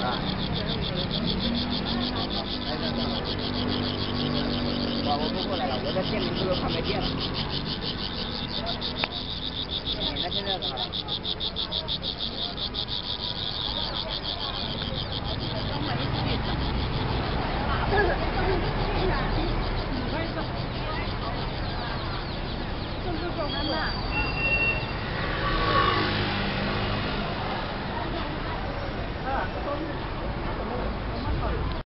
啊。哎，我不过来了，我在店里头看没电了。那现在干啥了？ 刚买的这个。